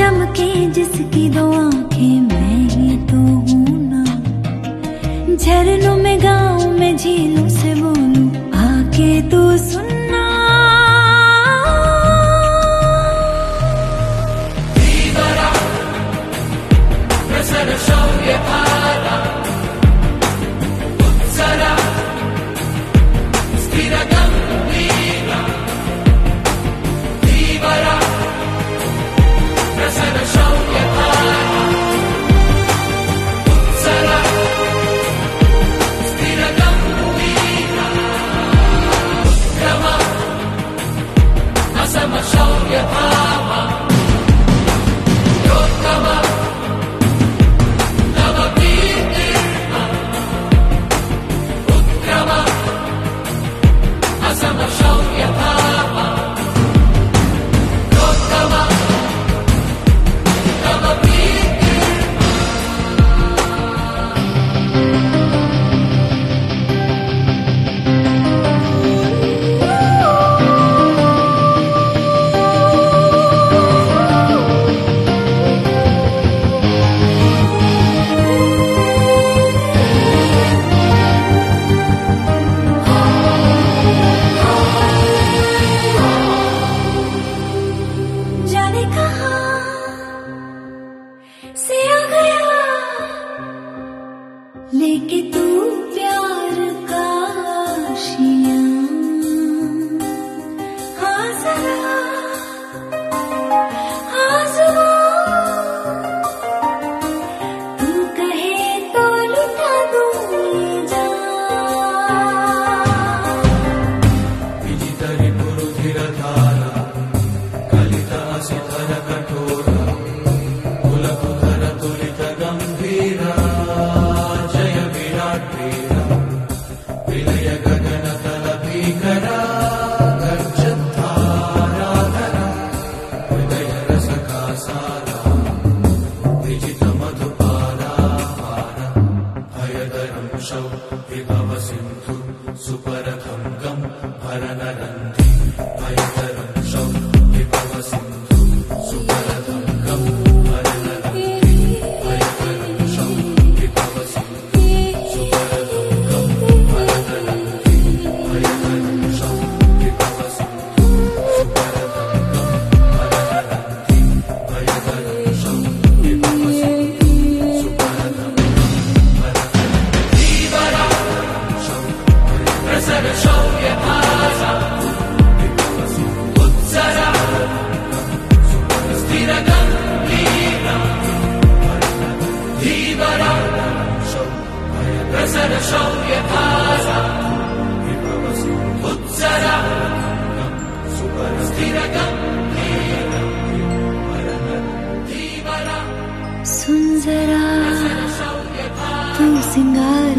चमके जिसकी दो आंखें मैं ही तो हूँ ना। झरनों में गाँव में झीलों से बोलूं आके तू सुनना। धीवरा प्रसन्न शौर्य भारा उत्सरा स्थिर गंभीरा। धीवरा प्रसन्न शौर्य भारा उत्सरा स्थिर गंभीरा। रमा असम शौर्य भावा योत्तमा नव कीर्तिर्मा। उत्तमा असम शौर्य भावा योत्तमा नव कीर्तिर्मा। जाने कहाँ से आ गया लेके तू प्यार का आशियाँ। हाँ जरा हाँ जरा तू कहे तो लुटा दूँ ये जान। विजितरि पुरुधिरधारा कलितासिधर कठोरा कुलकुधर तुलित गंभीरा। जय विराट वीरा विलय गगन तल भीकरा। गर्जद्धाराधरा हृदय रस का सारा विजित मधुपारा हारा। भयदरं शौ विभव सिंधु सुपरथं गं भरनरन्ति। भयदरं शौ विभव सिंधु सुपरथं गं भरनरन्ति। भयदरं शौ विभव सिंधु सुपरथं गं भरनरन्ति। भयदरं शौ विभव सिंधु सुपरथं गं भरनरन्ति। भयदरं शौ विभव सिंधु सुपरथं गं भरनरन्ति। धीवरा प्रसन्न शौर्य भारा उत्सरा स्थिर गंभीरा। धीवरा प्रसन्न शौर्य भारा उत्सरा स्थिर गंभीरा। धीवरा सुन जरा शौर्य भारा तू सिंगार